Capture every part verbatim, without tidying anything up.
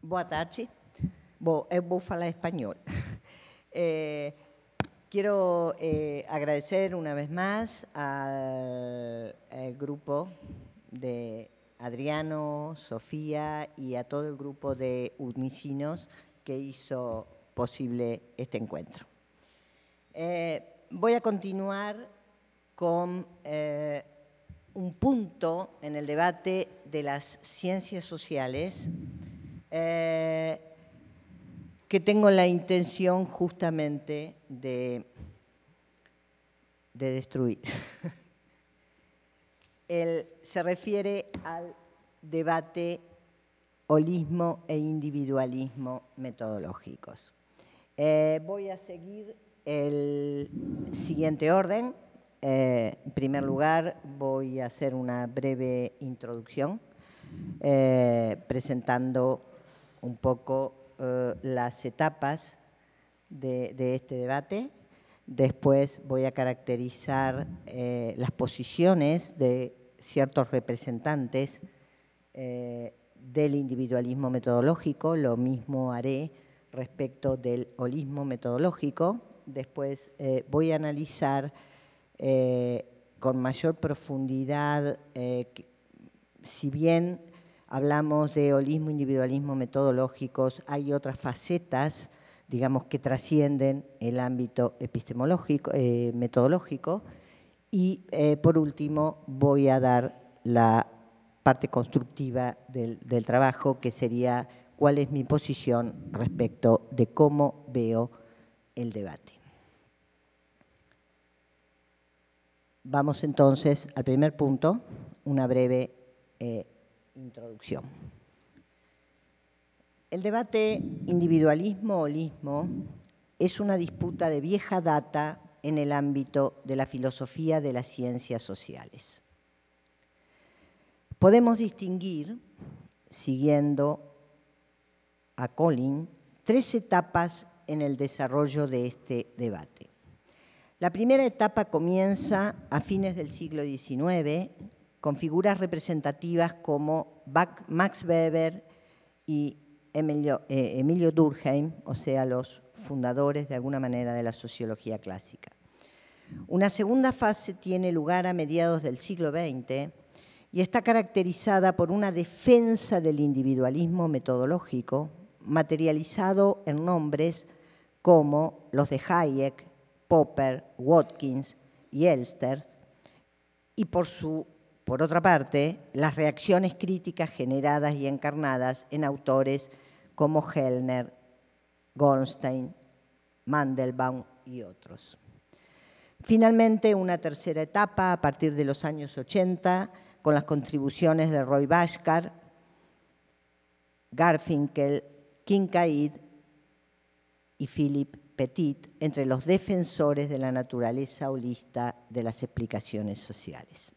Boa tarde. Vou, eu vou falar espanhol. Eh, quiero eh, agradecer una vez más al, al grupo de Adriano, Sofía y a todo el grupo de unicinos que hizo posible este encuentro. Eh, voy a continuar con eh, un punto en el debate de las ciencias sociales eh, que tengo la intención justamente de, de destruir. El, se refiere al debate holismo e individualismo metodológicos. Eh, voy a seguir el siguiente orden. Eh, en primer lugar, voy a hacer una breve introducción eh, presentando un poco eh, las etapas de, de este debate. Después voy a caracterizar eh, las posiciones de ciertos representantes eh, del individualismo metodológico. Lo mismo haré respecto del holismo metodológico. Después eh, voy a analizar eh, con mayor profundidad, eh, que, si bien hablamos de holismo, individualismo metodológicos, hay otras facetas, digamos, que trascienden el ámbito epistemológico, eh, metodológico. Y, eh, por último, voy a dar la parte constructiva del, del trabajo, que sería cuál es mi posición respecto de cómo veo el debate. Vamos entonces al primer punto, una breve eh, introducción. El debate individualismo-holismo es una disputa de vieja data en el ámbito de la filosofía de las ciencias sociales. Podemos distinguir, siguiendo a Collin, tres etapas en el desarrollo de este debate. La primera etapa comienza a fines del siglo diecinueve con figuras representativas como Max Weber y Emilio, eh, Emilio Durkheim, o sea, los fundadores de alguna manera de la sociología clásica. Una segunda fase tiene lugar a mediados del siglo veinte y está caracterizada por una defensa del individualismo metodológico materializado en nombres como los de Hayek, Popper, Watkins y Elster, y por, su, por otra parte, las reacciones críticas generadas y encarnadas en autores como Hellner, Goldstein, Mandelbaum y otros. Finalmente, una tercera etapa a partir de los años ochenta, con las contribuciones de Roy Bhaskar, Garfinkel, Kincaid y Philip Petit, entre los defensores de la naturaleza holista de las explicaciones sociales.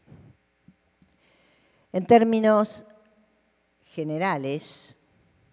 En términos generales,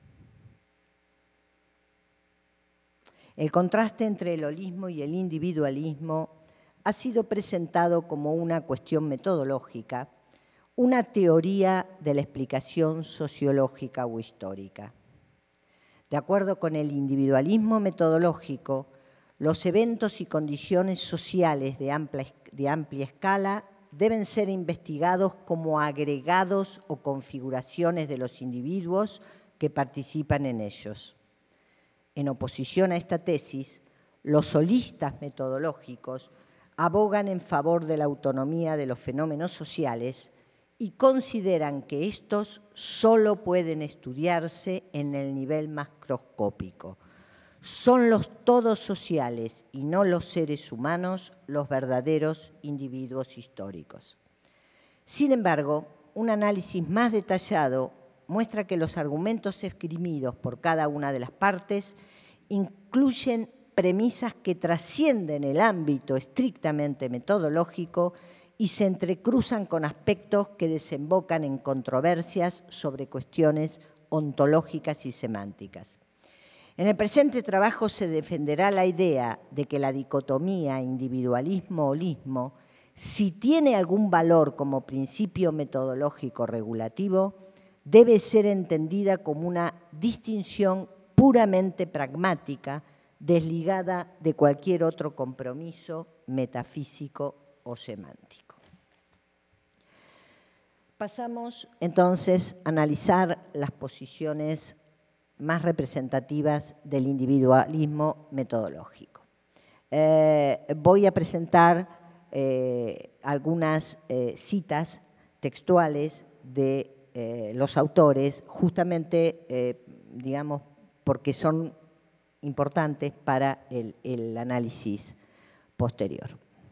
el contraste entre el holismo y el individualismo ha sido presentado como una cuestión metodológica, una teoría de la explicación sociológica o histórica. De acuerdo con el individualismo metodológico, los eventos y condiciones sociales de amplia, de amplia escala deben ser investigados como agregados o configuraciones de los individuos que participan en ellos. En oposición a esta tesis, los holistas metodológicos abogan en favor de la autonomía de los fenómenos sociales y consideran que estos solo pueden estudiarse en el nivel macroscópico. Son los todos sociales y no los seres humanos los verdaderos individuos históricos. Sin embargo, un análisis más detallado muestra que los argumentos esgrimidos por cada una de las partes incluyen premisas que trascienden el ámbito estrictamente metodológico y se entrecruzan con aspectos que desembocan en controversias sobre cuestiones ontológicas y semánticas. En el presente trabajo se defenderá la idea de que la dicotomía individualismo-holismo, si tiene algún valor como principio metodológico regulativo, debe ser entendida como una distinción puramente pragmática, desligada de cualquier otro compromiso metafísico o semántico. Pasamos entonces a analizar las posiciones más representativas del individualismo metodológico. Eh, voy a presentar eh, algunas eh, citas textuales de eh, los autores, justamente, eh, digamos, porque son importantes para el, el análisis posterior.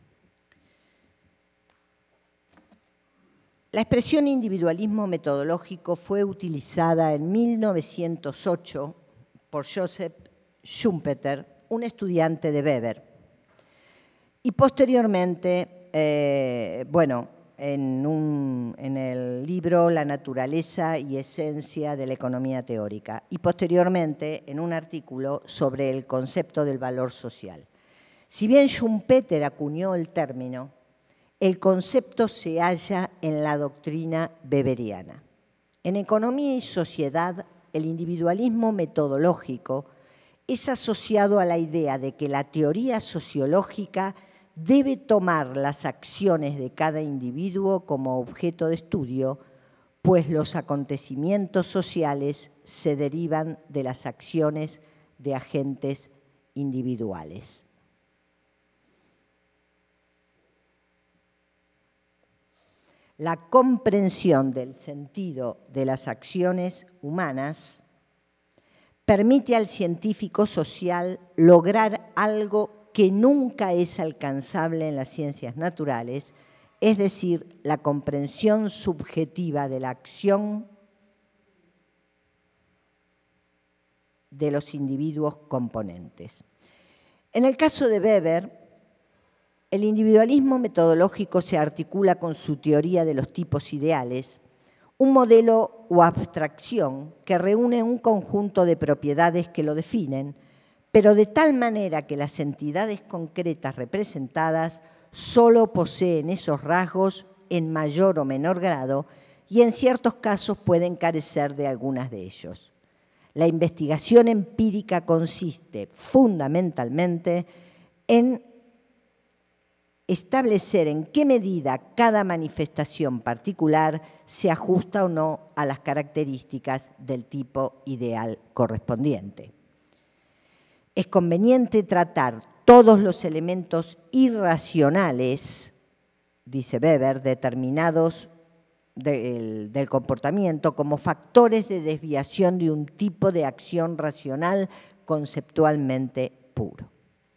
La expresión individualismo metodológico fue utilizada en mil novecientos ocho por Joseph Schumpeter, un estudiante de Weber, y posteriormente, eh, bueno, en, un, en el libro La naturaleza y esencia de la economía teórica, y posteriormente en un artículo sobre el concepto del valor social. Si bien Schumpeter acuñó el término, el concepto se halla en la doctrina weberiana. En economía y sociedad, el individualismo metodológico es asociado a la idea de que la teoría sociológica debe tomar las acciones de cada individuo como objeto de estudio, pues los acontecimientos sociales se derivan de las acciones de agentes individuales. La comprensión del sentido de las acciones humanas permite al científico social lograr algo que nunca es alcanzable en las ciencias naturales, es decir, la comprensión subjetiva de la acción de los individuos componentes. En el caso de Weber, el individualismo metodológico se articula con su teoría de los tipos ideales, un modelo o abstracción que reúne un conjunto de propiedades que lo definen, pero de tal manera que las entidades concretas representadas solo poseen esos rasgos en mayor o menor grado y en ciertos casos pueden carecer de algunas de ellos. La investigación empírica consiste fundamentalmente en establecer en qué medida cada manifestación particular se ajusta o no a las características del tipo ideal correspondiente. Es conveniente tratar todos los elementos irracionales, dice Weber, determinados del, del comportamiento como factores de desviación de un tipo de acción racional conceptualmente puro.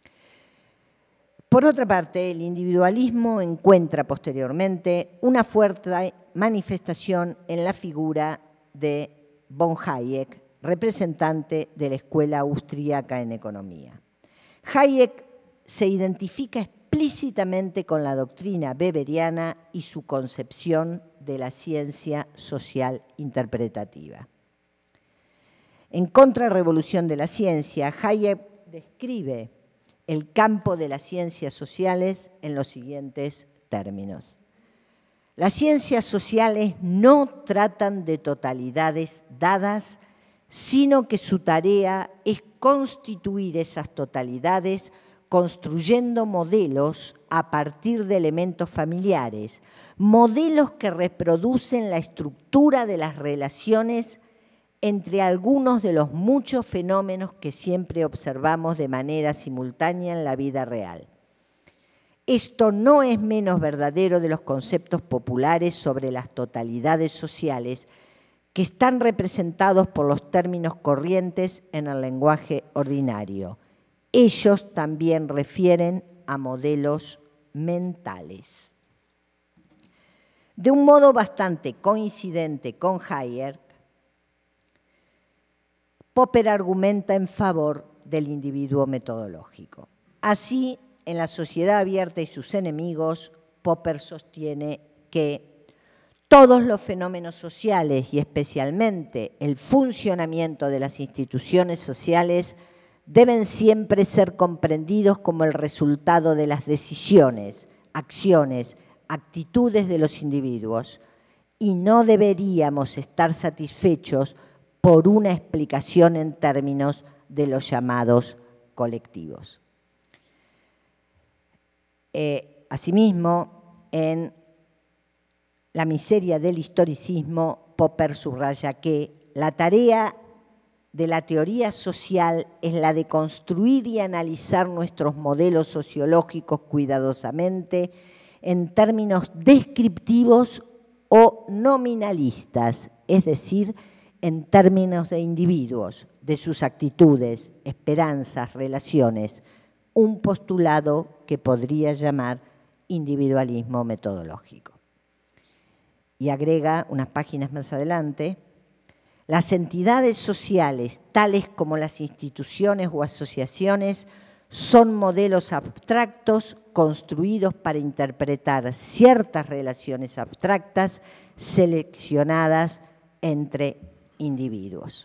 Por otra parte, el individualismo encuentra posteriormente una fuerte manifestación en la figura de von Hayek, representante de la Escuela Austríaca en Economía. Hayek se identifica explícitamente con la doctrina weberiana y su concepción de la ciencia social interpretativa. En Contrarrevolución de la Ciencia, Hayek describe el campo de las ciencias sociales en los siguientes términos. Las ciencias sociales no tratan de totalidades dadas, sino que su tarea es constituir esas totalidades construyendo modelos a partir de elementos familiares, modelos que reproducen la estructura de las relaciones entre algunos de los muchos fenómenos que siempre observamos de manera simultánea en la vida real. Esto no es menos verdadero de los conceptos populares sobre las totalidades sociales que están representados por los términos corrientes en el lenguaje ordinario. Ellos también refieren a modelos mentales. De un modo bastante coincidente con Hayek, Popper argumenta en favor del individuo metodológico. Así, en La sociedad abierta y sus enemigos, Popper sostiene que todos los fenómenos sociales y especialmente el funcionamiento de las instituciones sociales deben siempre ser comprendidos como el resultado de las decisiones, acciones, actitudes de los individuos y no deberíamos estar satisfechos por una explicación en términos de los llamados colectivos. Eh, asimismo, en La miseria del historicismo, Popper subraya que la tarea de la teoría social es la de construir y analizar nuestros modelos sociológicos cuidadosamente en términos descriptivos o nominalistas, es decir, en términos de individuos, de sus actitudes, esperanzas, relaciones, un postulado que podría llamar individualismo metodológico. Y agrega unas páginas más adelante: las entidades sociales, tales como las instituciones o asociaciones, son modelos abstractos construidos para interpretar ciertas relaciones abstractas seleccionadas entre individuos.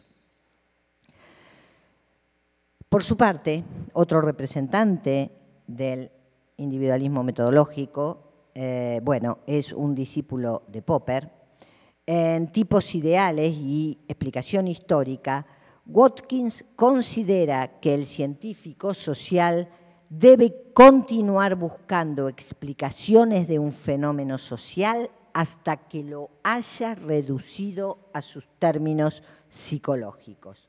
Por su parte, otro representante del individualismo metodológico, eh, bueno, es un discípulo de Popper. En Tipos ideales y explicación histórica, Watkins considera que el científico social debe continuar buscando explicaciones de un fenómeno social hasta que lo haya reducido a sus términos psicológicos.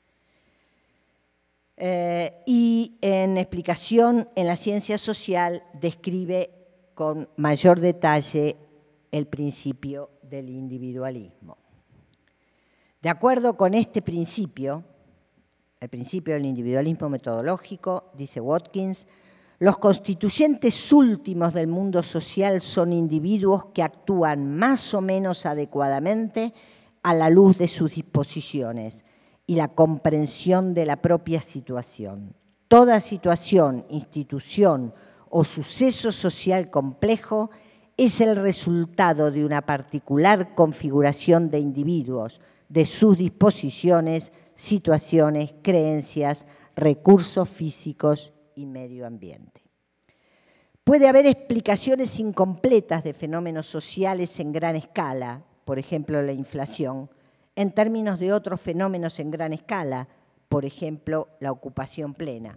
Eh, y en explicación en la ciencia social describe con mayor detalle el principio del individualismo. De acuerdo con este principio, el principio del individualismo metodológico, dice Watkins, los constituyentes últimos del mundo social son individuos que actúan más o menos adecuadamente a la luz de sus disposiciones y la comprensión de la propia situación. Toda situación, institución o suceso social complejo es el resultado de una particular configuración de individuos, de sus disposiciones, situaciones, creencias, recursos físicos y medio ambiente. Puede haber explicaciones incompletas de fenómenos sociales en gran escala, por ejemplo la inflación, en términos de otros fenómenos en gran escala, por ejemplo la ocupación plena.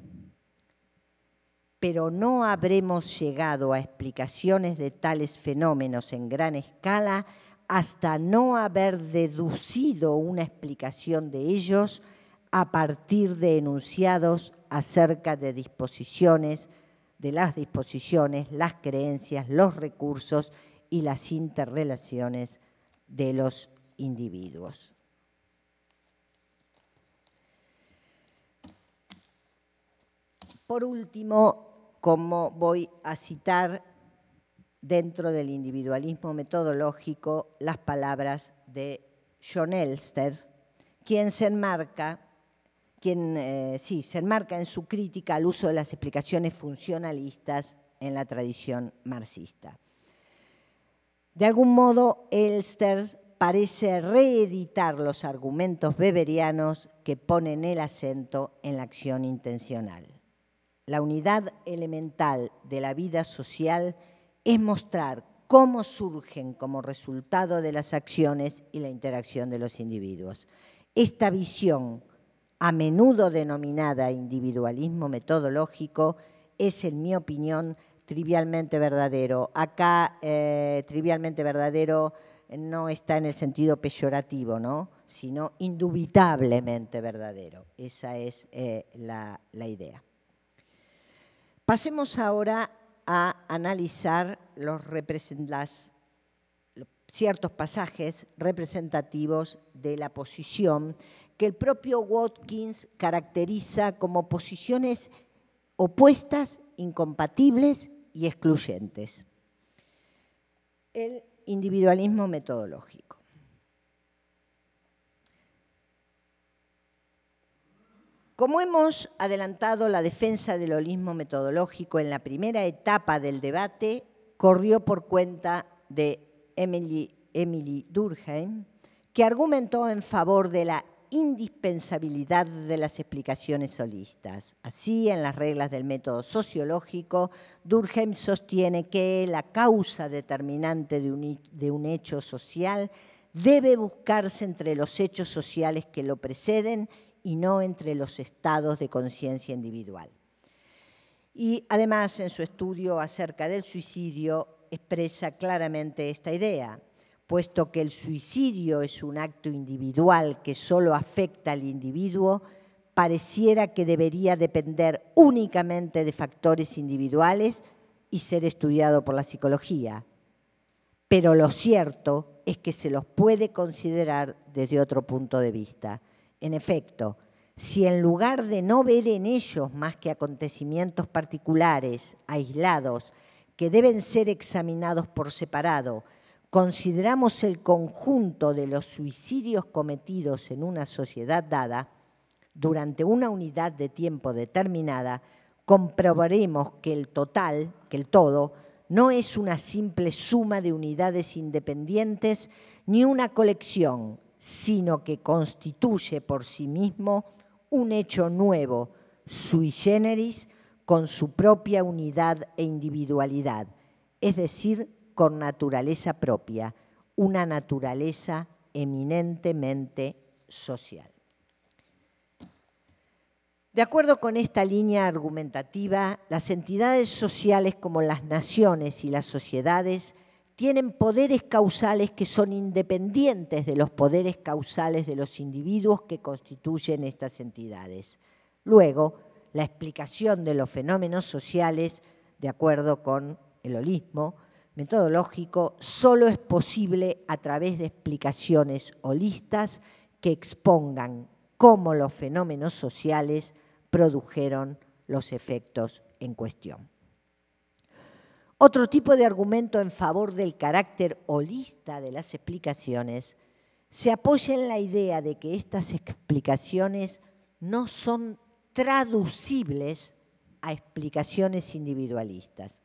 Pero no habremos llegado a explicaciones de tales fenómenos en gran escala hasta no haber deducido una explicación de ellos a partir de enunciados acerca de disposiciones, de las disposiciones, las creencias, los recursos y las interrelaciones de los individuos. Por último, como voy a citar dentro del individualismo metodológico las palabras de John Elster, quien se enmarca, quien, eh, sí, se enmarca en su crítica al uso de las explicaciones funcionalistas en la tradición marxista. De algún modo, Elster parece reeditar los argumentos weberianos que ponen el acento en la acción intencional. La unidad elemental de la vida social es mostrar cómo surgen como resultado de las acciones y la interacción de los individuos. Esta visión, a menudo denominada individualismo metodológico, es, en mi opinión, trivialmente verdadero. Acá, eh, trivialmente verdadero no está en el sentido peyorativo, ¿no?, sino indubitablemente verdadero. Esa es eh, la, la idea. Pasemos ahora a analizar los las, ciertos pasajes representativos de la posición que el propio Watkins caracteriza como posiciones opuestas, incompatibles y excluyentes. El individualismo metodológico. Como hemos adelantado, la defensa del holismo metodológico en la primera etapa del debate corrió por cuenta de Emily, Emily Durkheim, que argumentó en favor de la indispensabilidad de las explicaciones holistas. Así, en las reglas del método sociológico, Durkheim sostiene que la causa determinante de un, de un hecho social debe buscarse entre los hechos sociales que lo preceden y no entre los estados de conciencia individual. Y además, en su estudio acerca del suicidio, expresa claramente esta idea. Puesto que el suicidio es un acto individual que solo afecta al individuo, pareciera que debería depender únicamente de factores individuales y ser estudiado por la psicología. Pero lo cierto es que se los puede considerar desde otro punto de vista. En efecto, si en lugar de no ver en ellos más que acontecimientos particulares, aislados, que deben ser examinados por separado, consideramos el conjunto de los suicidios cometidos en una sociedad dada, durante una unidad de tiempo determinada, comprobaremos que el total, que el todo, no es una simple suma de unidades independientes ni una colección, sino que constituye por sí mismo un hecho nuevo, sui generis, con su propia unidad e individualidad, es decir, con naturaleza propia, una naturaleza eminentemente social. De acuerdo con esta línea argumentativa, las entidades sociales como las naciones y las sociedades tienen poderes causales que son independientes de los poderes causales de los individuos que constituyen estas entidades. Luego, la explicación de los fenómenos sociales, de acuerdo con el holismo metodológico, solo es posible a través de explicaciones holistas que expongan cómo los fenómenos sociales produjeron los efectos en cuestión. Otro tipo de argumento en favor del carácter holista de las explicaciones se apoya en la idea de que estas explicaciones no son traducibles a explicaciones individualistas.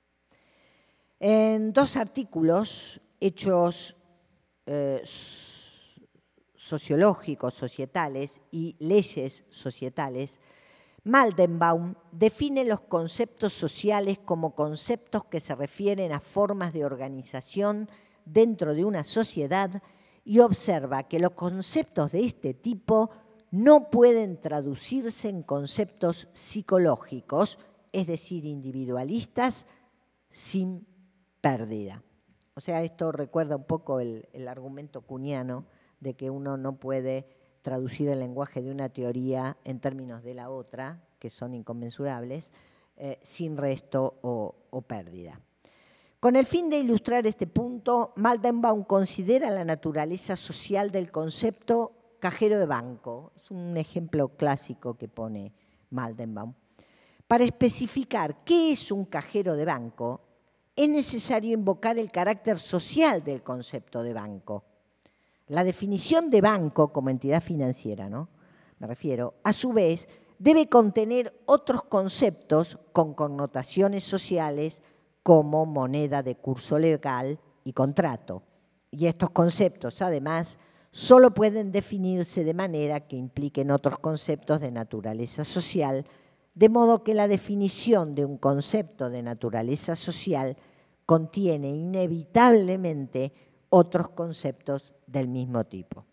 En dos artículos hechos eh, sociológicos, societales y leyes societales, Maldenbaum define los conceptos sociales como conceptos que se refieren a formas de organización dentro de una sociedad y observa que los conceptos de este tipo no pueden traducirse en conceptos psicológicos, es decir, individualistas, sin pérdida. O sea, esto recuerda un poco el, el argumento kuhniano de que uno no puede traducir el lenguaje de una teoría en términos de la otra, que son inconmensurables, eh, sin resto o, o pérdida. Con el fin de ilustrar este punto, Maldenbaum considera la naturaleza social del concepto cajero de banco. Es un ejemplo clásico que pone Maldenbaum. Para especificar qué es un cajero de banco, es necesario invocar el carácter social del concepto de banco. La definición de banco como entidad financiera, ¿no? Me refiero, a su vez, debe contener otros conceptos con connotaciones sociales como moneda de curso legal y contrato. Y estos conceptos, además, solo pueden definirse de manera que impliquen otros conceptos de naturaleza social, de modo que la definición de un concepto de naturaleza social contiene inevitablemente otros conceptos del mismo tipo.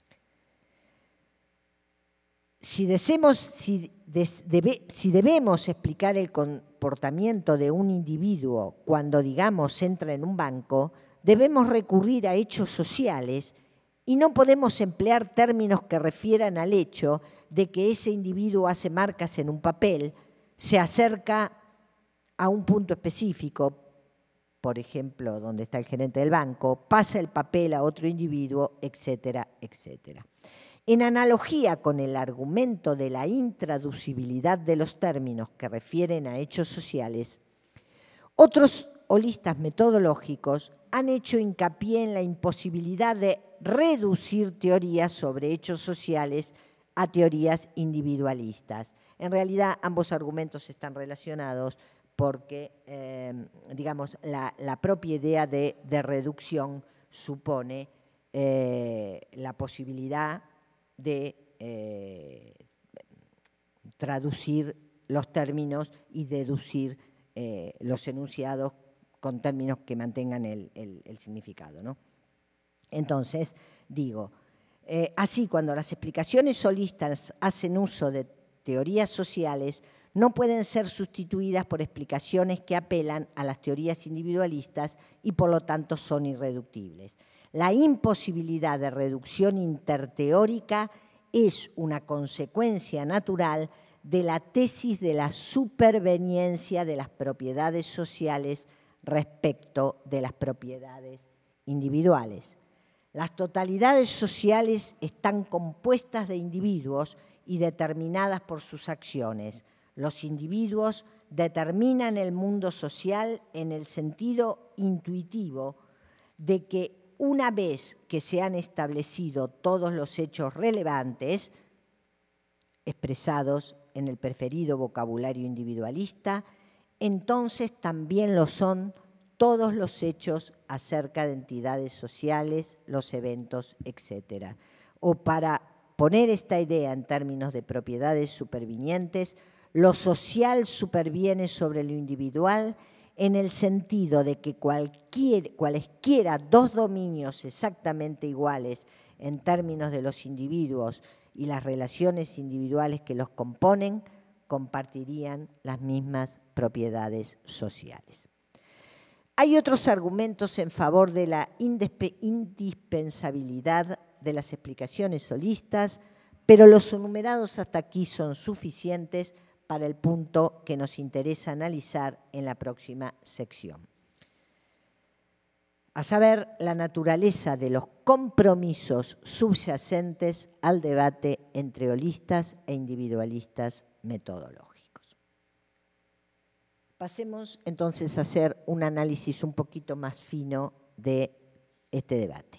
Si, deseamos, si, des, debe, si debemos explicar el comportamiento de un individuo cuando, digamos, entra en un banco, debemos recurrir a hechos sociales y no podemos emplear términos que refieran al hecho de que ese individuo hace marcas en un papel, se acerca a un punto específico, por ejemplo, donde está el gerente del banco, pasa el papel a otro individuo, etcétera, etcétera. En analogía con el argumento de la intraducibilidad de los términos que refieren a hechos sociales, otros holistas metodológicos han hecho hincapié en la imposibilidad de reducir teorías sobre hechos sociales a teorías individualistas. En realidad, ambos argumentos están relacionados porque, eh, digamos, la, la propia idea de, de reducción supone eh, la posibilidad de eh, traducir los términos y deducir eh, los enunciados con términos que mantengan el, el, el significado, ¿no? Entonces, digo, eh, así cuando las explicaciones solistas hacen uso de teorías sociales, no pueden ser sustituidas por explicaciones que apelan a las teorías individualistas y por lo tanto son irreductibles. La imposibilidad de reducción interteórica es una consecuencia natural de la tesis de la superveniencia de las propiedades sociales respecto de las propiedades individuales. Las totalidades sociales están compuestas de individuos y determinadas por sus acciones. Los individuos determinan el mundo social en el sentido intuitivo de que una vez que se han establecido todos los hechos relevantes, expresados en el preferido vocabulario individualista, entonces también lo son todos los hechos acerca de entidades sociales, los eventos, etcétera. O para poner esta idea en términos de propiedades supervinientes, lo social superviene sobre lo individual en el sentido de que cualquier, cualesquiera dos dominios exactamente iguales en términos de los individuos y las relaciones individuales que los componen, compartirían las mismas propiedades sociales. Hay otros argumentos en favor de la indispensabilidad de las explicaciones solistas, pero los enumerados hasta aquí son suficientes para el punto que nos interesa analizar en la próxima sección. A saber, la naturaleza de los compromisos subyacentes al debate entre holistas e individualistas metodológicos. Pasemos entonces a hacer un análisis un poquito más fino de este debate.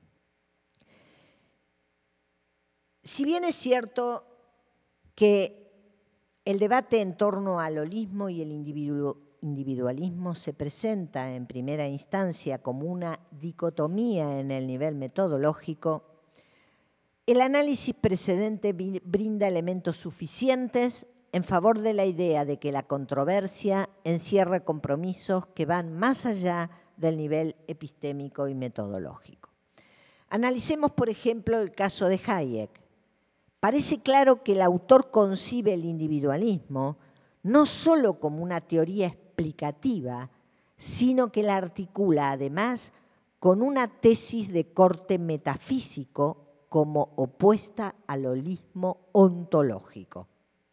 Si bien es cierto que el debate en torno al holismo y el individualismo se presenta en primera instancia como una dicotomía en el nivel metodológico, el análisis precedente brinda elementos suficientes en favor de la idea de que la controversia encierra compromisos que van más allá del nivel epistémico y metodológico. Analicemos, por ejemplo, el caso de Hayek. Parece claro que el autor concibe el individualismo no solo como una teoría explicativa, sino que la articula además con una tesis de corte metafísico como opuesta al holismo ontológico.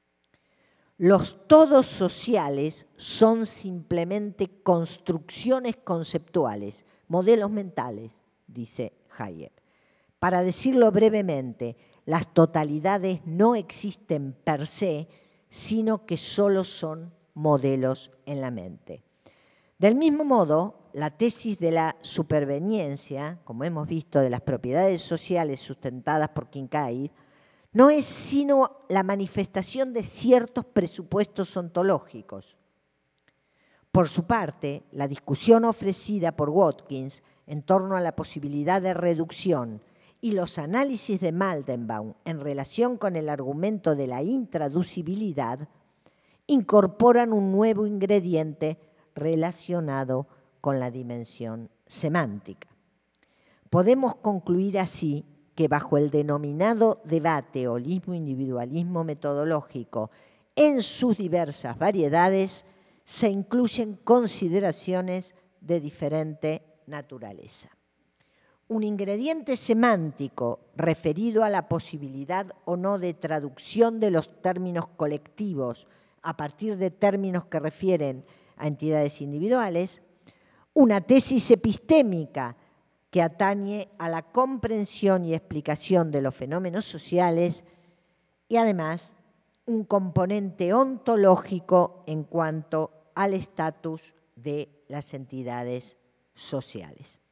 Los todos sociales son simplemente construcciones conceptuales, modelos mentales, dice Hayek. Para decirlo brevemente, las totalidades no existen per se, sino que solo son modelos en la mente. Del mismo modo, la tesis de la superveniencia, como hemos visto, de las propiedades sociales sustentadas por Kincaid, no es sino la manifestación de ciertos presupuestos ontológicos. Por su parte, la discusión ofrecida por Watkins en torno a la posibilidad de reducción y los análisis de Maldenbaum en relación con el argumento de la intraducibilidad incorporan un nuevo ingrediente relacionado con la dimensión semántica. Podemos concluir así que bajo el denominado debate holismo-individualismo metodológico en sus diversas variedades se incluyen consideraciones de diferente naturaleza. Un ingrediente semántico referido a la posibilidad o no de traducción de los términos colectivos a partir de términos que refieren a entidades individuales, una tesis epistémica que atañe a la comprensión y explicación de los fenómenos sociales y además un componente ontológico en cuanto al estatus de las entidades sociales.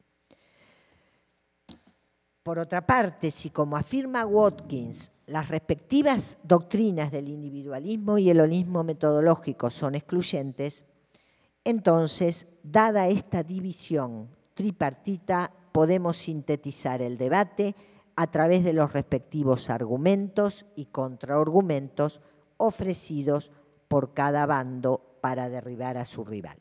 Por otra parte, si como afirma Watkins, las respectivas doctrinas del individualismo y el holismo metodológico son excluyentes, entonces, dada esta división tripartita, podemos sintetizar el debate a través de los respectivos argumentos y contraargumentos ofrecidos por cada bando para derribar a su rival.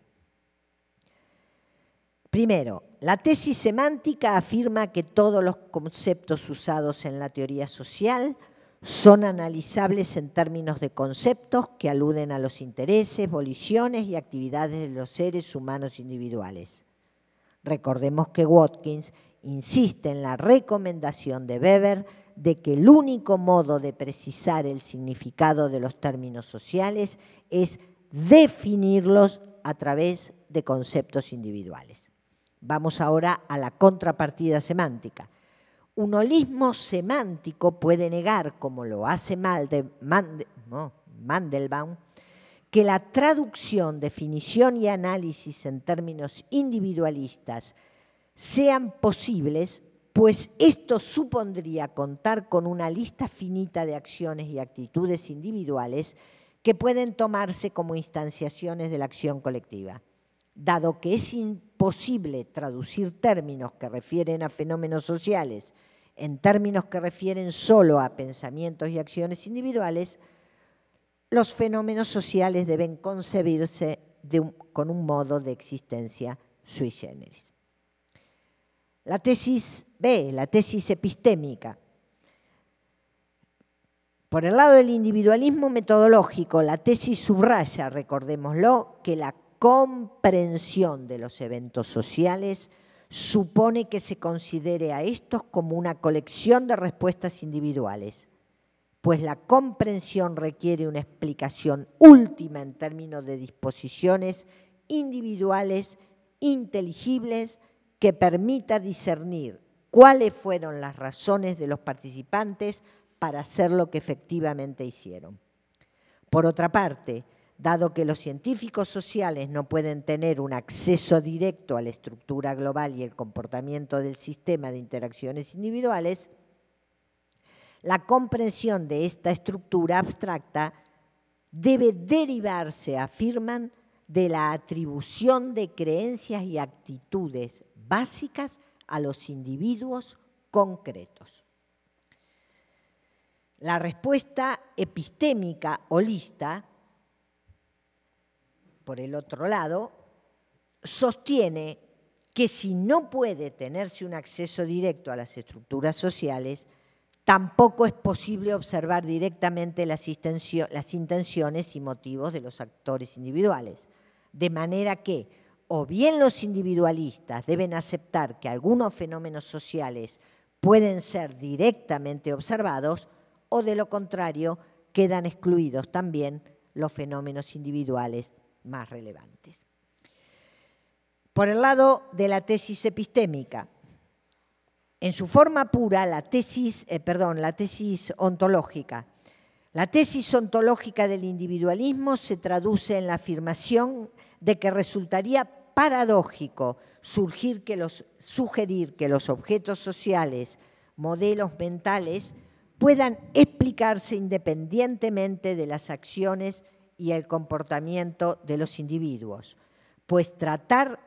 Primero, la tesis semántica afirma que todos los conceptos usados en la teoría social son analizables en términos de conceptos que aluden a los intereses, voliciones y actividades de los seres humanos individuales. Recordemos que Watkins insiste en la recomendación de Weber de que el único modo de precisar el significado de los términos sociales es definirlos a través de conceptos individuales. Vamos ahora a la contrapartida semántica. Un holismo semántico puede negar, como lo hace Malde, Mande, no, Mandelbaum, que la traducción, definición y análisis en términos individualistas sean posibles, pues esto supondría contar con una lista finita de acciones y actitudes individuales que pueden tomarse como instanciaciones de la acción colectiva. Dado que es imposible traducir términos que refieren a fenómenos sociales en términos que refieren solo a pensamientos y acciones individuales, los fenómenos sociales deben concebirse de un, con un modo de existencia sui generis. La tesis B, la tesis epistémica. Por el lado del individualismo metodológico, la tesis subraya, recordémoslo, que la comprensión de los eventos sociales supone que se considere a estos como una colección de respuestas individuales, pues la comprensión requiere una explicación última en términos de disposiciones individuales, inteligibles, que permita discernir cuáles fueron las razones de los participantes para hacer lo que efectivamente hicieron. Por otra parte, dado que los científicos sociales no pueden tener un acceso directo a la estructura global y el comportamiento del sistema de interacciones individuales, la comprensión de esta estructura abstracta debe derivarse, afirman, de la atribución de creencias y actitudes básicas a los individuos concretos. La respuesta epistémica holista, por el otro lado, sostiene que si no puede tenerse un acceso directo a las estructuras sociales, tampoco es posible observar directamente las intenciones y motivos de los actores individuales. De manera que, o bien los individualistas deben aceptar que algunos fenómenos sociales pueden ser directamente observados, o de lo contrario, quedan excluidos también los fenómenos individuales más relevantes. Por el lado de la tesis epistémica, en su forma pura, la tesis, eh, perdón, la tesis ontológica. La tesis ontológica del individualismo se traduce en la afirmación de que resultaría paradójico surgir que los, sugerir que los objetos sociales, modelos mentales, puedan explicarse independientemente de las acciones y el comportamiento de los individuos, pues tratar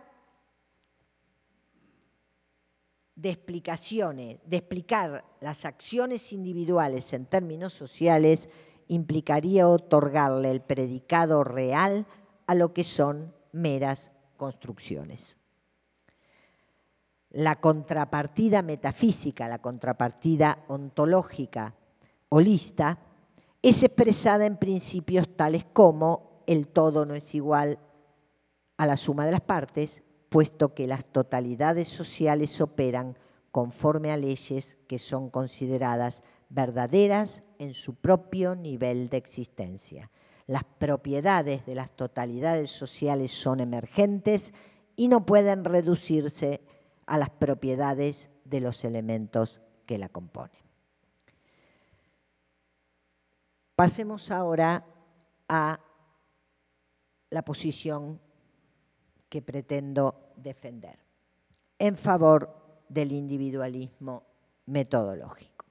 de explicaciones, de explicar las acciones individuales en términos sociales implicaría otorgarle el predicado real a lo que son meras construcciones. La contrapartida metafísica, la contrapartida ontológica holista, es expresada en principios tales como el todo no es igual a la suma de las partes, puesto que las totalidades sociales operan conforme a leyes que son consideradas verdaderas en su propio nivel de existencia. Las propiedades de las totalidades sociales son emergentes y no pueden reducirse a las propiedades de los elementos que la componen. Pasemos ahora a la posición que pretendo defender en favor del individualismo metodológico.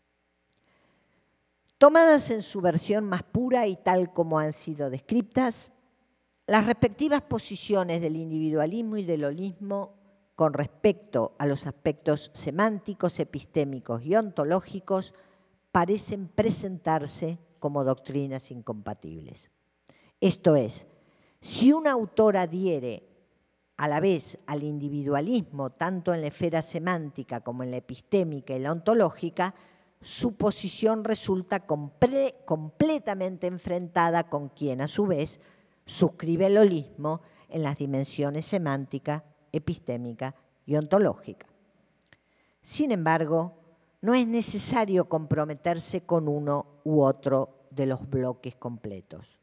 Tomadas en su versión más pura y tal como han sido descritas, las respectivas posiciones del individualismo y del holismo con respecto a los aspectos semánticos, epistémicos y ontológicos parecen presentarse como doctrinas incompatibles. Esto es, si un autor adhiere a la vez al individualismo, tanto en la esfera semántica como en la epistémica y la ontológica, su posición resulta comple completamente enfrentada con quien, a su vez, suscribe el holismo en las dimensiones semántica, epistémica y ontológica. Sin embargo, no es necesario comprometerse con uno u otro de los bloques completos.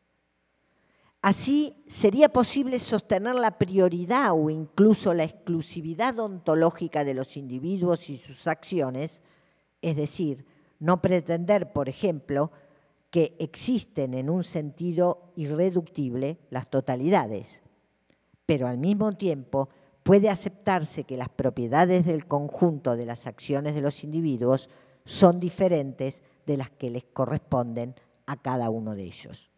Así, sería posible sostener la prioridad o incluso la exclusividad ontológica de los individuos y sus acciones, es decir, no pretender, por ejemplo, que existen en un sentido irreductible las totalidades, pero al mismo tiempo puede aceptarse que las propiedades del conjunto de las acciones de los individuos son diferentes de las que les corresponden a cada uno de ellos.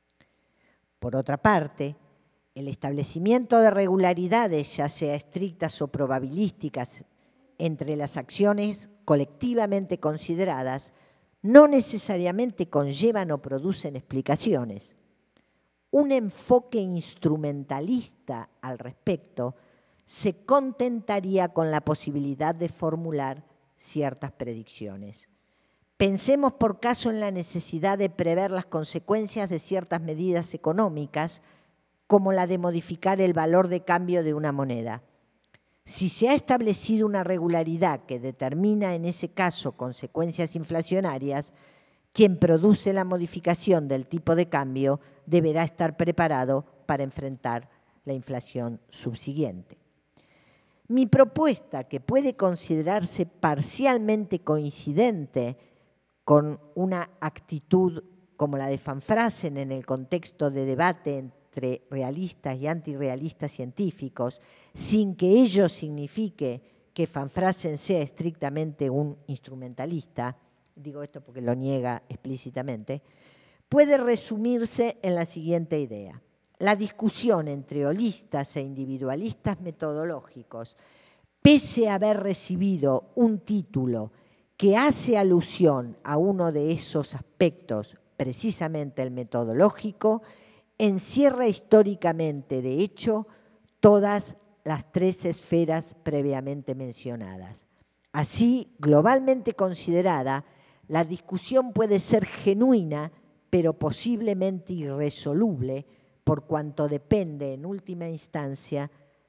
Por otra parte, el establecimiento de regularidades, ya sea estrictas o probabilísticas, entre las acciones colectivamente consideradas, no necesariamente conllevan o producen explicaciones. Un enfoque instrumentalista al respecto se contentaría con la posibilidad de formular ciertas predicciones. Pensemos por caso en la necesidad de prever las consecuencias de ciertas medidas económicas, como la de modificar el valor de cambio de una moneda. Si se ha establecido una regularidad que determina en ese caso consecuencias inflacionarias, quien produce la modificación del tipo de cambio deberá estar preparado para enfrentar la inflación subsiguiente. Mi propuesta, que puede considerarse parcialmente coincidente con una actitud como la de Van Fraassen en el contexto de debate entre realistas y antirrealistas científicos, sin que ello signifique que Van Fraassen sea estrictamente un instrumentalista, digo esto porque lo niega explícitamente, puede resumirse en la siguiente idea. La discusión entre holistas e individualistas metodológicos, pese a haber recibido un título que hace alusión a uno de esos aspectos, precisamente el metodológico, encierra históricamente, de hecho, todas las tres esferas previamente mencionadas. Así, globalmente considerada, la discusión puede ser genuina, pero posiblemente irresoluble, por cuanto depende en última instancia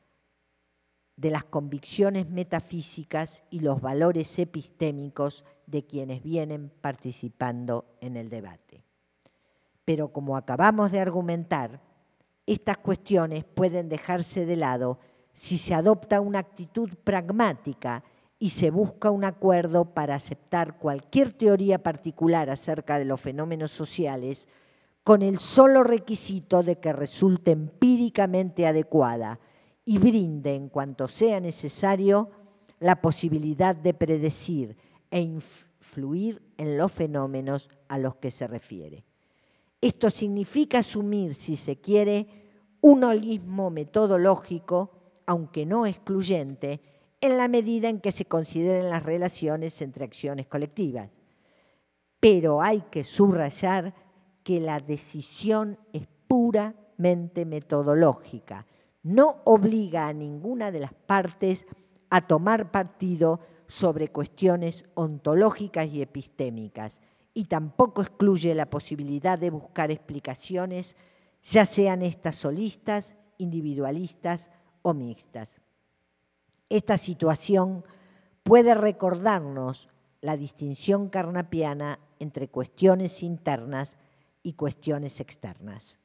de las convicciones metafísicas y los valores epistémicos de quienes vienen participando en el debate. Pero como acabamos de argumentar, estas cuestiones pueden dejarse de lado si se adopta una actitud pragmática y se busca un acuerdo para aceptar cualquier teoría particular acerca de los fenómenos sociales con el solo requisito de que resulte empíricamente adecuada y brinde, en cuanto sea necesario, la posibilidad de predecir e influir en los fenómenos a los que se refiere. Esto significa asumir, si se quiere, un holismo metodológico, aunque no excluyente, en la medida en que se consideren las relaciones entre acciones colectivas. Pero hay que subrayar que la decisión es puramente metodológica. No obliga a ninguna de las partes a tomar partido sobre cuestiones ontológicas y epistémicas, y tampoco excluye la posibilidad de buscar explicaciones, ya sean estas solistas, individualistas o mixtas. Esta situación puede recordarnos la distinción carnapiana entre cuestiones internas y cuestiones externas.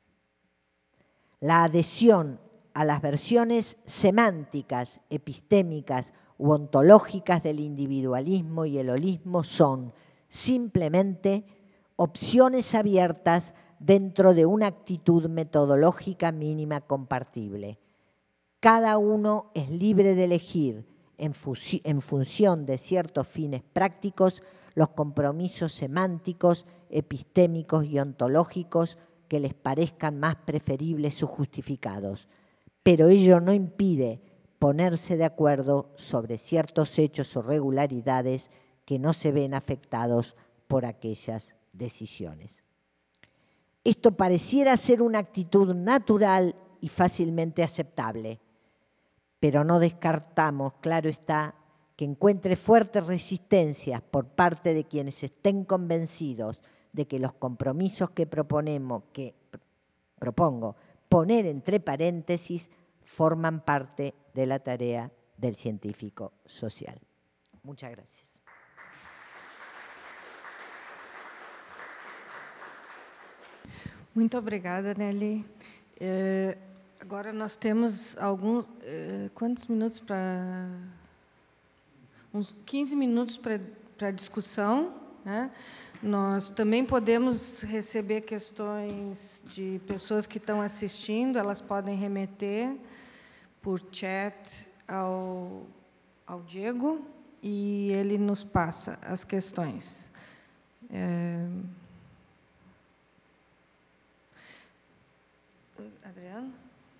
La adhesión a las versiones semánticas, epistémicas u ontológicas del individualismo y el holismo son simplemente opciones abiertas dentro de una actitud metodológica mínima compartible. Cada uno es libre de elegir, en, en función de ciertos fines prácticos, los compromisos semánticos, epistémicos y ontológicos que les parezcan más preferibles o justificados. Pero ello no impide ponerse de acuerdo sobre ciertos hechos o regularidades que no se ven afectados por aquellas decisiones. Esto pareciera ser una actitud natural y fácilmente aceptable, pero no descartamos, claro está, que encuentre fuertes resistencias por parte de quienes estén convencidos de que los compromisos que proponemos, que propongo poner entre paréntesis, forman parte de la tarea del científico social. Muchas gracias. Muito obrigada, Nelly. É, agora nós temos alguns... É, quantos minutos para... Uns quinze minutos para a discussão, né? Nós também podemos receber questões de pessoas que estão assistindo, elas podem remeter por chat ao, ao Diego, e ele nos passa as questões. É... Adriano?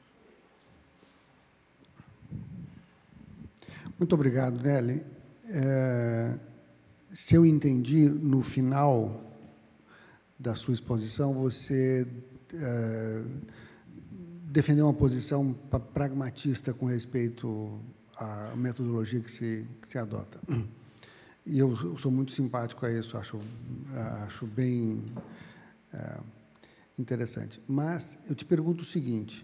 Muito obrigado, Nelly. É, se eu entendi, no final da sua exposição, você é, defendeu uma posição pragmatista com respeito à metodologia que se, que se adota. E eu sou muito simpático a isso, acho, acho bem é, interessante. Mas eu te pergunto o seguinte,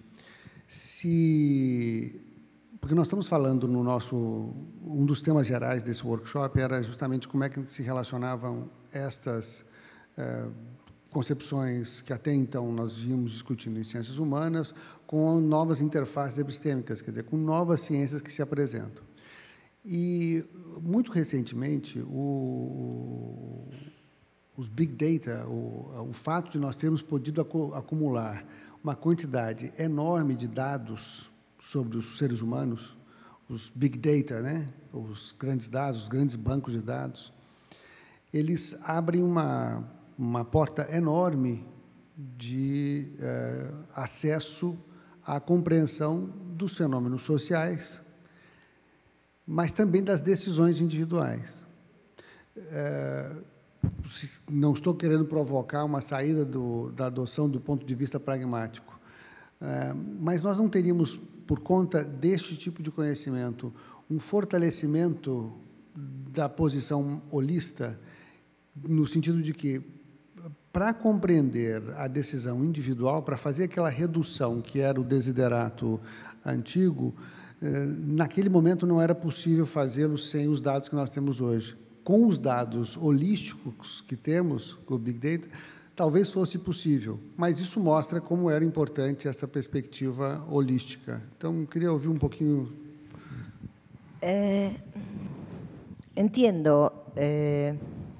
se... Porque nós estamos falando no nosso... Um dos temas gerais desse workshop era justamente como é que se relacionavam estas eh, concepções que até então nós vimos discutindo em ciências humanas com novas interfaces epistêmicas, quer dizer, com novas ciências que se apresentam. E, muito recentemente, o, os Big Data, o, o fato de nós termos podido acumular uma quantidade enorme de dados sobre os seres humanos, os Big Data, né? Os grandes dados, os grandes bancos de dados, eles abrem uma, uma porta enorme de eh, acesso à compreensão dos fenômenos sociais, mas também das decisões individuais. Eh, não estou querendo provocar uma saída do, da adoção do ponto de vista pragmático, eh, mas nós não teríamos, por conta deste tipo de conhecimento, um fortalecimento da posição holista, no sentido de que, para compreender a decisão individual, para fazer aquela redução que era o desiderato antigo, naquele momento não era possível fazê-lo sem os dados que nós temos hoje. Com os dados holísticos que temos, o Big Data, talvez fosse possível, mas isso mostra como era importante essa perspectiva holística. Então, queria ouvir um pouquinho. Eh, entiendo eh,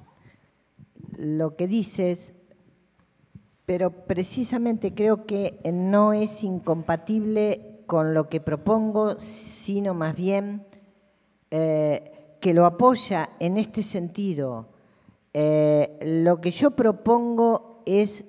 lo que dices, pero precisamente creo que no es incompatible con lo que propongo, sino más bien eh, que lo apoya en este sentido. Eh, lo que yo propongo es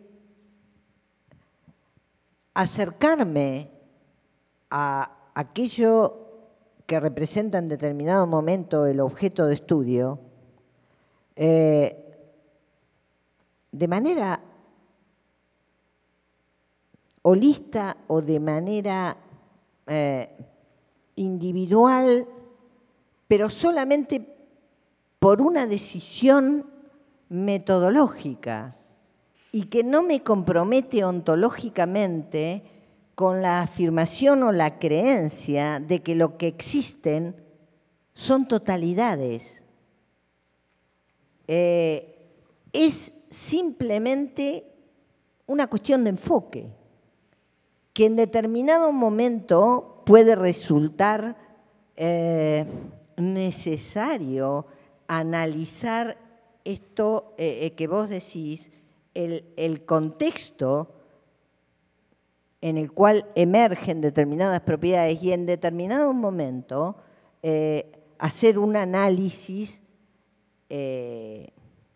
acercarme a aquello que representa en determinado momento el objeto de estudio eh, de manera holista o de manera eh, individual, pero solamente por una decisión metodológica y que no me compromete ontológicamente con la afirmación o la creencia de que lo que existen son totalidades. Eh, es simplemente una cuestión de enfoque, que en determinado momento puede resultar eh, necesario analizar esto eh, que vos decís, el, el contexto en el cual emergen determinadas propiedades y en determinado momento eh, hacer un análisis eh,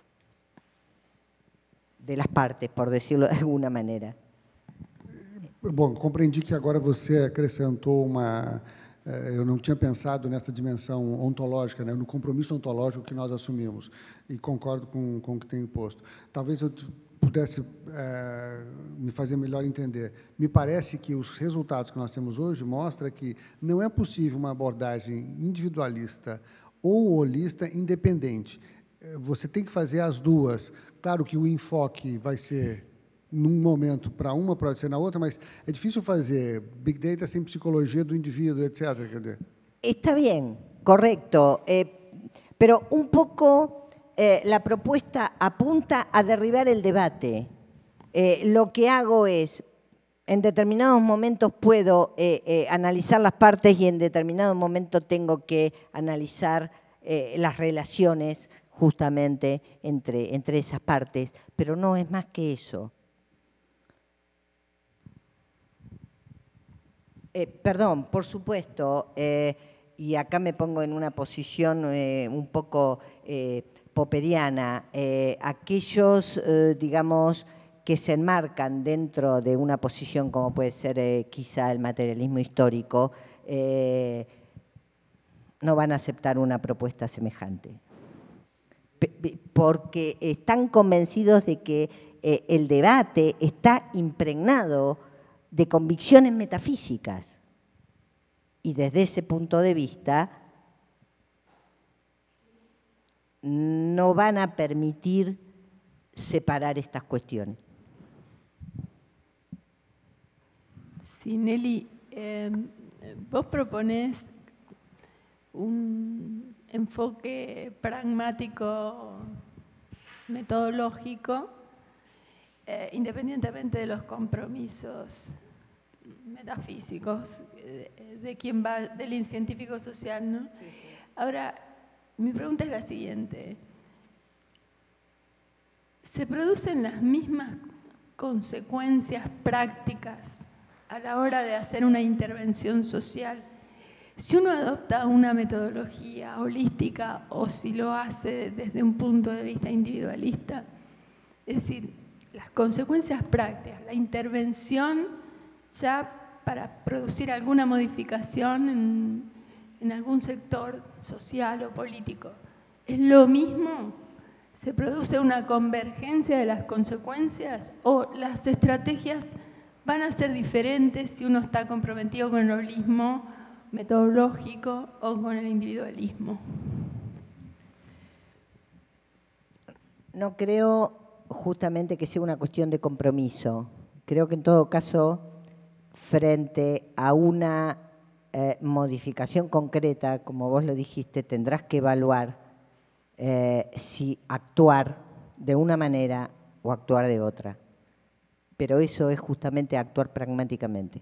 de las partes, por decirlo de alguna manera. Bom, compreendi que agora você acrescentou uma Eh, eu não tinha pensado nessa dimensão ontológica, né, no compromisso ontológico que nós assumimos, e concordo com, com o que tem posto. Talvez eu pudesse é, me fazer melhor entender. Me parece que os resultados que nós temos hoje mostram que não é possível uma abordagem individualista ou holista independente. Você tem que fazer as duas. Claro que o enfoque vai ser num momento para uma, pode ser na outra, mas é difícil fazer Big Data sem psicologia do indivíduo, etcétera. Está bien, correcto, eh, pero un poco eh, la propuesta apunta a derribar el debate. Eh, lo que hago es, en determinados momentos puedo eh, eh, analizar las partes y en determinados momentos tengo que analizar eh, las relaciones justamente entre, entre esas partes, pero no es más que eso. Eh, perdón, por supuesto, eh, y acá me pongo en una posición eh, un poco eh, popperiana, eh, aquellos, eh, digamos, que se enmarcan dentro de una posición como puede ser eh, quizá el materialismo histórico, eh, no van a aceptar una propuesta semejante, porque están convencidos de que eh, el debate está impregnado de convicciones metafísicas. Y desde ese punto de vista no van a permitir separar estas cuestiones. Sí, Nelly, eh, vos proponés un enfoque pragmático, metodológico, eh, independientemente de los compromisos metafísicos de, de quien va, del científico social, ¿no? Ahora, mi pregunta es la siguiente. ¿Se producen las mismas consecuencias prácticas a la hora de hacer una intervención social si uno adopta una metodología holística o si lo hace desde un punto de vista individualista? Es decir, las consecuencias prácticas, la intervención ya para producir alguna modificación en, en algún sector social o político. ¿Es lo mismo? ¿Se produce una convergencia de las consecuencias o las estrategias van a ser diferentes si uno está comprometido con el holismo metodológico o con el individualismo? No creo justamente que sea una cuestión de compromiso. Creo que en todo caso, frente a una eh, modificación concreta, como vos lo dijiste, tendrás que evaluar eh, si actuar de una manera o actuar de otra. Pero eso es justamente actuar pragmáticamente.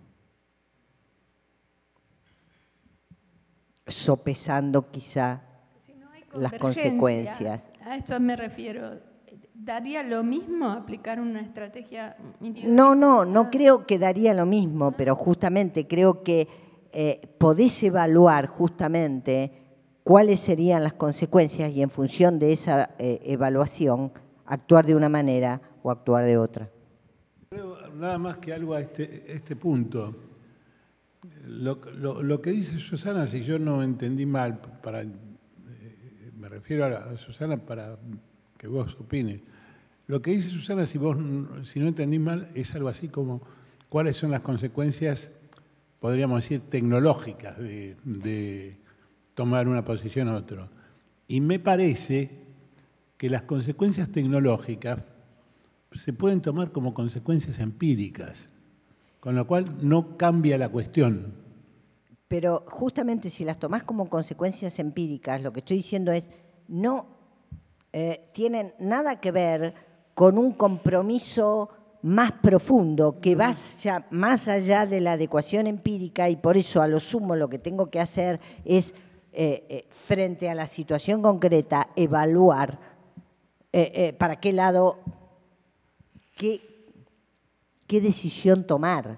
Sopesando quizá si no hay las consecuencias. A esto me refiero. ¿Daría lo mismo aplicar una estrategia individual? No, no, no creo que daría lo mismo, pero justamente creo que eh, podés evaluar justamente cuáles serían las consecuencias y en función de esa eh, evaluación actuar de una manera o actuar de otra. Creo nada más que algo a este, este punto. Lo, lo, lo que dice Susana, si yo no entendí mal, para, eh, me refiero a, a Susana para que vos opines. Lo que dice Susana, si vos si no entendí mal, es algo así como cuáles son las consecuencias, podríamos decir, tecnológicas de, de tomar una posición u otra. Y me parece que las consecuencias tecnológicas se pueden tomar como consecuencias empíricas, con lo cual no cambia la cuestión. Pero justamente si las tomás como consecuencias empíricas, lo que estoy diciendo es, no eh, tienen nada que ver con un compromiso más profundo, que vaya más allá de la adecuación empírica, y por eso a lo sumo lo que tengo que hacer es, eh, eh, frente a la situación concreta, evaluar eh, eh, para qué lado, qué, qué decisión tomar.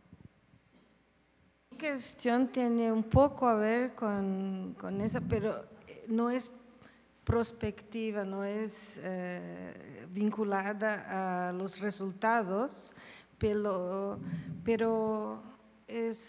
Mi cuestión tiene un poco a ver con, con esa, pero no es prospectiva, no es eh, vinculada a los resultados, pero, pero es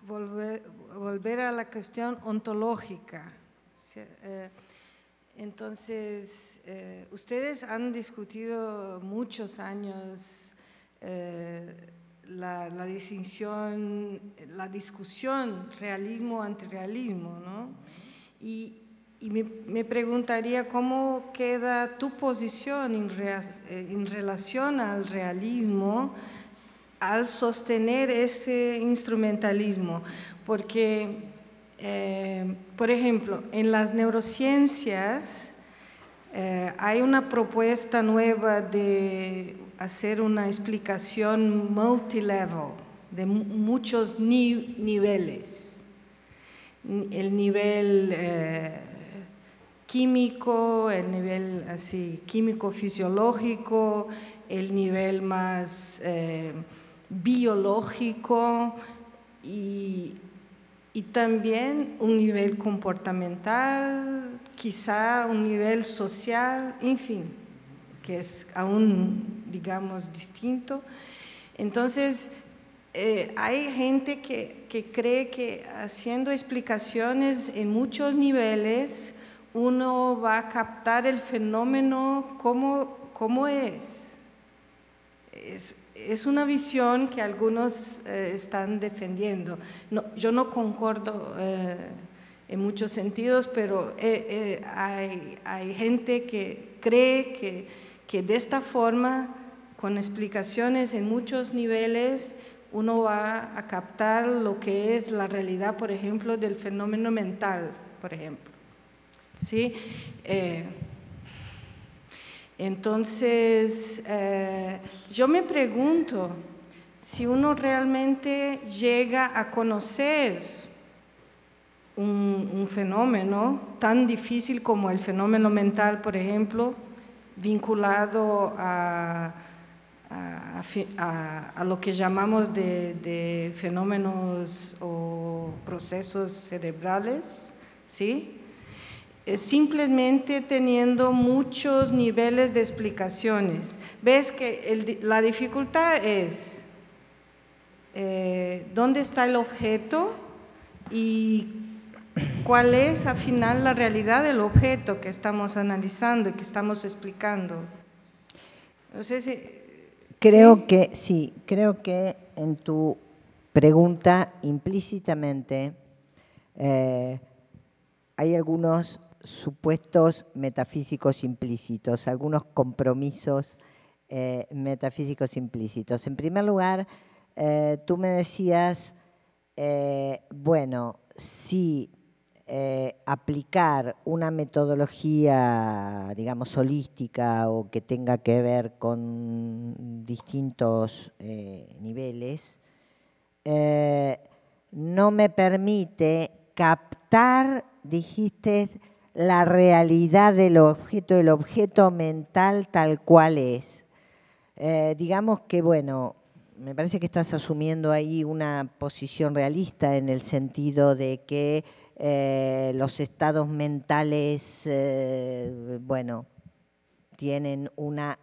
volver, volver a la cuestión ontológica. Eh, entonces, eh, ustedes han discutido muchos años eh, la, la distinción, la discusión realismo-antirrealismo, ¿no? Y, y me, me preguntaría cómo queda tu posición en, re, en relación al realismo al sostener este instrumentalismo, porque, eh, por ejemplo, en las neurociencias eh, hay una propuesta nueva de hacer una explicación multilevel, de muchos ni niveles. El nivel eh, químico, el nivel así químico-fisiológico, el nivel más eh, biológico y, y también un nivel comportamental, quizá un nivel social, en fin, que es aún, digamos, distinto. Entonces, eh, hay gente que, que cree que haciendo explicaciones en muchos niveles, uno va a captar el fenómeno como, como es. Es Es una visión que algunos eh, están defendiendo. No, yo no concordo eh, en muchos sentidos, pero eh, eh, hay, hay gente que cree que, que de esta forma, con explicaciones en muchos niveles, uno va a captar lo que es la realidad, por ejemplo, del fenómeno mental, por ejemplo. ¿Sí? Eh, Entonces, eh, yo me pregunto si uno realmente llega a conocer un, un fenómeno tan difícil como el fenómeno mental, por ejemplo, vinculado a, a, a, a lo que llamamos de, de fenómenos o procesos cerebrales, ¿sí? Simplemente teniendo muchos niveles de explicaciones. Ves que el, la dificultad es eh, dónde está el objeto y cuál es al final la realidad del objeto que estamos analizando y que estamos explicando. No sé si, creo ¿sí? que sí, creo que en tu pregunta implícitamente eh, hay algunos supuestos metafísicos implícitos, algunos compromisos eh, metafísicos implícitos. En primer lugar, eh, tú me decías, eh, bueno, si eh, aplicar una metodología, digamos, holística o que tenga que ver con distintos eh, niveles, eh, no me permite captar, dijiste, la realidad del objeto, el objeto mental tal cual es. Eh, digamos que, bueno, me parece que estás asumiendo ahí una posición realista en el sentido de que eh, los estados mentales, eh, bueno, tienen una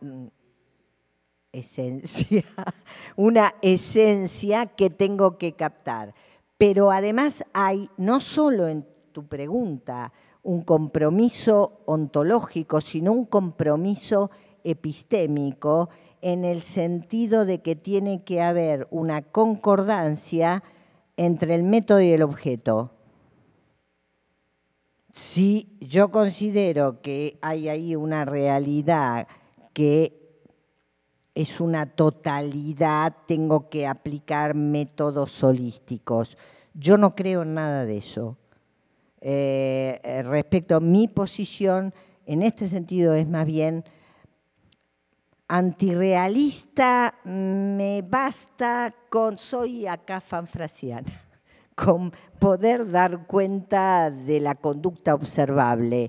esencia, una esencia que tengo que captar. Pero además hay, no solo en tu pregunta, un compromiso ontológico, sino un compromiso epistémico en el sentido de que tiene que haber una concordancia entre el método y el objeto. Si yo considero que hay ahí una realidad que es una totalidad, tengo que aplicar métodos holísticos. Yo no creo en nada de eso. Eh, respecto a mi posición, en este sentido es más bien antirrealista, me basta con, soy acá fanfrasiana, con poder dar cuenta de la conducta observable.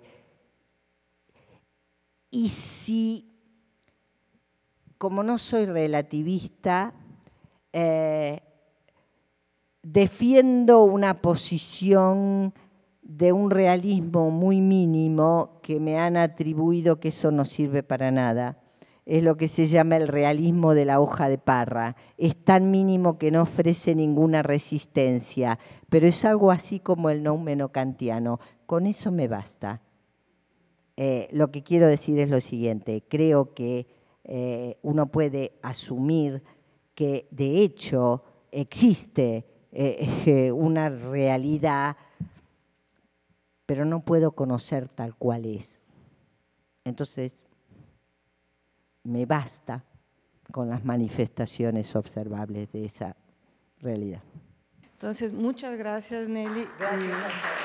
Y si, como no soy relativista, eh, defiendo una posición de un realismo muy mínimo que me han atribuido que eso no sirve para nada. es lo que se llama el realismo de la hoja de parra. Es tan mínimo que no ofrece ninguna resistencia, pero es algo así como el noumeno kantiano. Con eso me basta. Eh, lo que quiero decir es lo siguiente, creo que eh, uno puede asumir que de hecho existe eh, una realidad, pero no puedo conocer tal cual es. Entonces, me basta con las manifestaciones observables de esa realidad. Entonces, muchas gracias, Nelly. Gracias.